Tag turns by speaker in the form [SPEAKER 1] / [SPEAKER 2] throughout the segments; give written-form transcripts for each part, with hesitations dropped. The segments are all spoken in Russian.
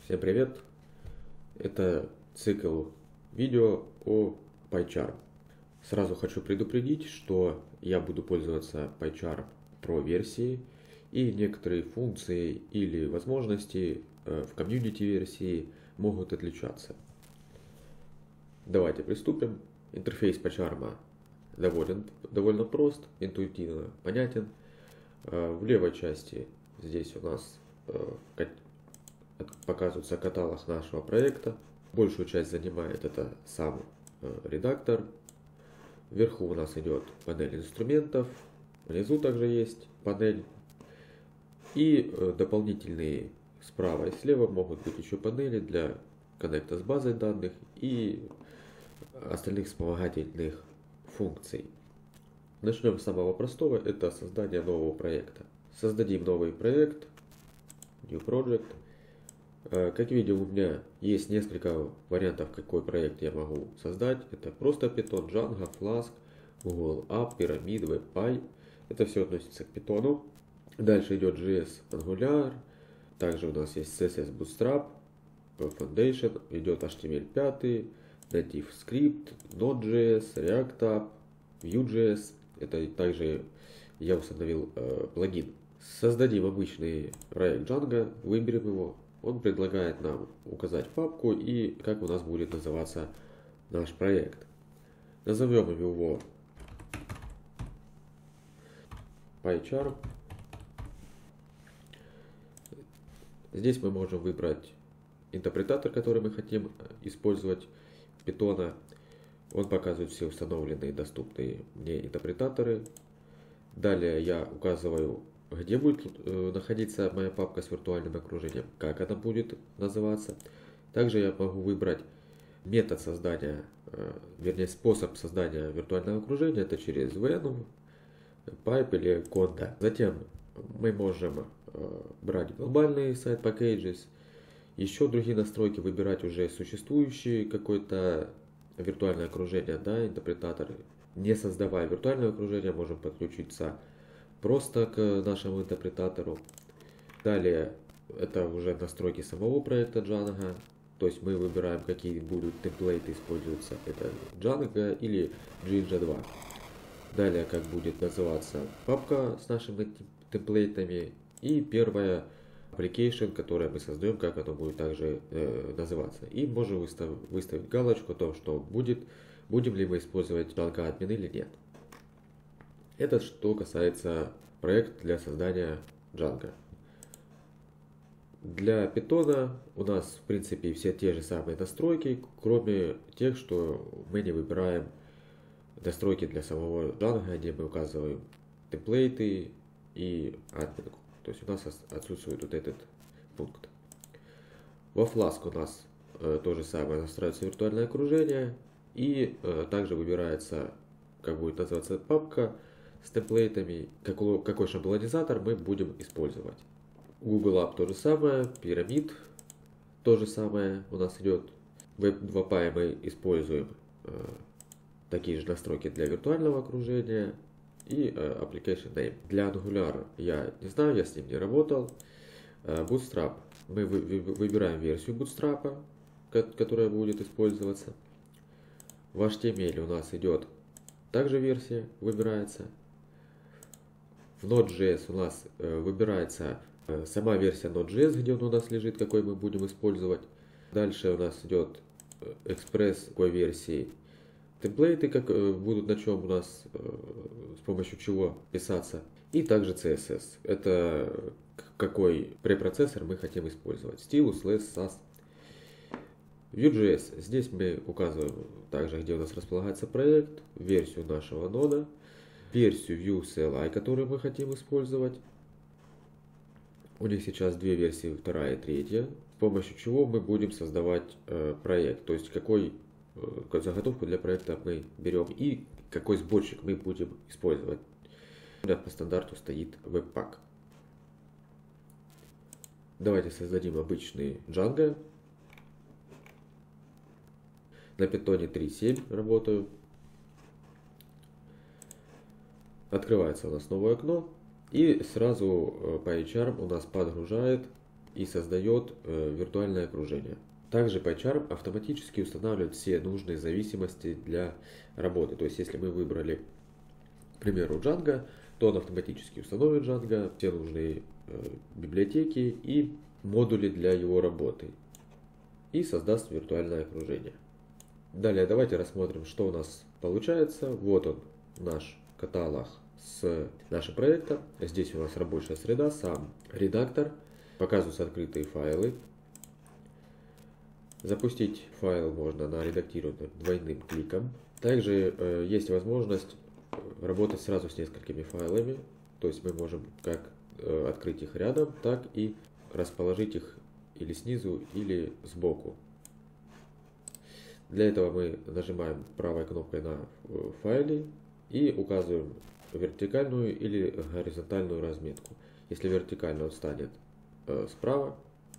[SPEAKER 1] Всем привет! Это цикл видео о PyCharm. Сразу хочу предупредить, что я буду пользоваться PyCharm Pro версией, и некоторые функции или возможности в комьюнити версии могут отличаться. Давайте приступим. Интерфейс PyCharm довольно прост, интуитивно понятен. В левой части здесь у нас показывается каталог нашего проекта. Большую часть занимает это сам редактор. Вверху у нас идет панель инструментов. Внизу также есть панель. И дополнительные справа и слева могут быть еще панели для коннекта с базой данных и остальных вспомогательных функций. Начнем с самого простого, это создание нового проекта. Создадим новый проект, New Project. Как видим, у меня есть несколько вариантов, какой проект я могу создать. Это просто Python, Django, Flask, Google App, Pyramid, WebPy. Это все относится к Python. Дальше идет JS, Angular. Также у нас есть CSS Bootstrap, Foundation, идет HTML5, Native Script, Node.js, React App, Vue.js. Это также я установил плагин. Создадим обычный проект Django, выберем его. Он предлагает нам указать папку и как у нас будет называться наш проект. Назовем его PyCharm. Здесь мы можем выбрать интерпретатор, который мы хотим использовать, Python. Он показывает все установленные доступные мне интерпретаторы. Далее я указываю, где будет находиться моя папка с виртуальным окружением, как она будет называться. Также я могу выбрать метод создания, вернее способ создания виртуального окружения, это через Venom, Pipe или Conda. Затем мы можем брать глобальные site packages, еще другие настройки, выбирать уже существующие какое-то виртуальное окружение, да, интерпретаторы. Не создавая виртуальное окружение, можем подключиться просто к нашему интерпретатору. Далее это уже настройки самого проекта Django. То есть мы выбираем, какие будут темплейты использоваться. Это Django или Jinja 2. Далее как будет называться папка с нашими темплейтами. И первая application, которое мы создаем, как оно будет также называться. И можем выставить галочку о том, что будем ли мы использовать Django admin или нет. Это что касается проекта для создания Django. Для Python у нас в принципе все те же самые настройки, кроме тех, что мы не выбираем настройки для самого Django, где мы указываем темплейты и админ. То есть у нас отсутствует вот этот пункт. Во Flask у нас то же самое, настраивается виртуальное окружение и также выбирается, как будет называться папка с темплейтами, какой шаблонизатор мы будем использовать. Google App то же самое, Pyramid то же самое у нас идет. Web2Py мы используем такие же настройки для виртуального окружения и Application Name. Для Angular я не знаю, я с ним не работал. Bootstrap. Мы выбираем версию Bootstrap, которая будет использоваться. В HTML у нас идет также версия, выбирается. В Node.js у нас выбирается сама версия Node.js, где он у нас лежит, какой мы будем использовать. Дальше у нас идет экспресс какой версии. Темплейты как будут на чем у нас, с помощью чего писаться. И также CSS. Это какой препроцессор мы хотим использовать. Stylus, Less, SAS. Vue.js. Здесь мы указываем также, где у нас располагается проект, версию нашего нода, версию Vue CLI, которую мы хотим использовать. У них сейчас две версии, вторая и третья, с помощью чего мы будем создавать проект. То есть какую заготовку для проекта мы берем и какой сборщик мы будем использовать. По стандарту стоит Webpack. Давайте создадим обычный Django. На Python 3.7 работаю. Открывается у нас новое окно. И сразу PyCharm у нас подгружает и создает виртуальное окружение. Также PyCharm автоматически устанавливает все нужные зависимости для работы. То есть, если мы выбрали, к примеру, Django, то он автоматически установит Django, все нужные библиотеки и модули для его работы и создаст виртуальное окружение. Далее давайте рассмотрим, что у нас получается. Вот он, наш каталог с нашим проектом. Здесь у нас рабочая среда, сам редактор, показываются открытые файлы. Запустить файл можно на редактированном двойным кликом. Также есть возможность работать сразу с несколькими файлами. То есть мы можем как открыть их рядом, так и расположить их или снизу, или сбоку. Для этого мы нажимаем правой кнопкой на файле и указываем вертикальную или горизонтальную разметку. Если вертикально, он станет справа.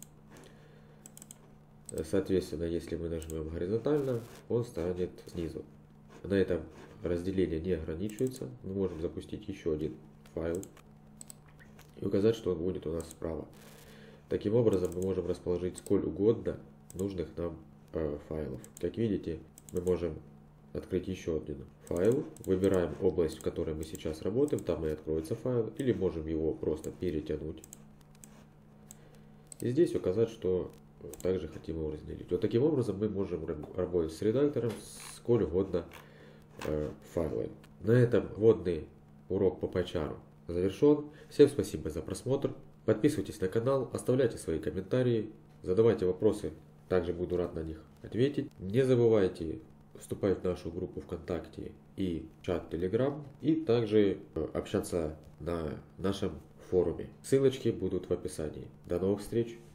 [SPEAKER 1] Соответственно, если мы нажмем горизонтально, он станет снизу. На этом разделение не ограничивается. Мы можем запустить еще один файл и указать, что он будет у нас справа. Таким образом, мы можем расположить сколь угодно нужных нам файлов. Как видите, мы можем открыть еще один файл. Выбираем область, в которой мы сейчас работаем, там и откроется файл. Или можем его просто перетянуть. И здесь указать, что также хотим его разделить. Вот таким образом мы можем работать с редактором сколь угодно файлами. На этом вводный урок по PyCharm завершен. Всем спасибо за просмотр. Подписывайтесь на канал, оставляйте свои комментарии, задавайте вопросы, также буду рад на них ответить. Не забывайте вступать в нашу группу ВКонтакте и чат Telegram, и также общаться на нашем форуме. Ссылочки будут в описании. До новых встреч!